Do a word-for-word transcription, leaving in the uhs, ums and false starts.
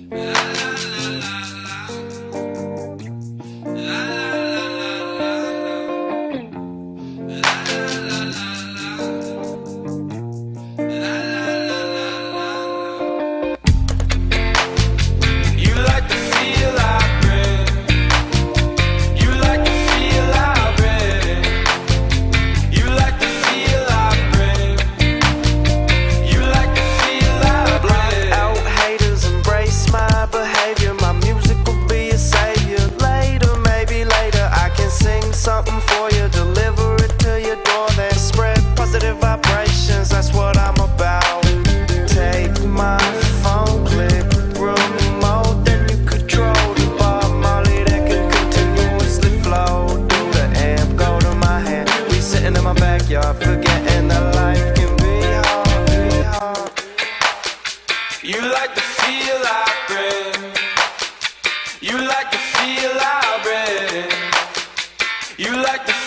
Forgetting that life can be hard. You like the feel I bring. You like the feel I bring. You like the